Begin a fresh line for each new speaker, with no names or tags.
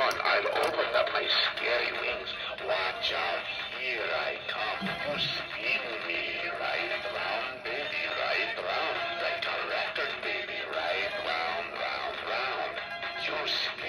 on. I've opened up my scary wings. Watch out, here I come. You spin me right round, baby, right round. Like a record, baby, right round, round, round. You spin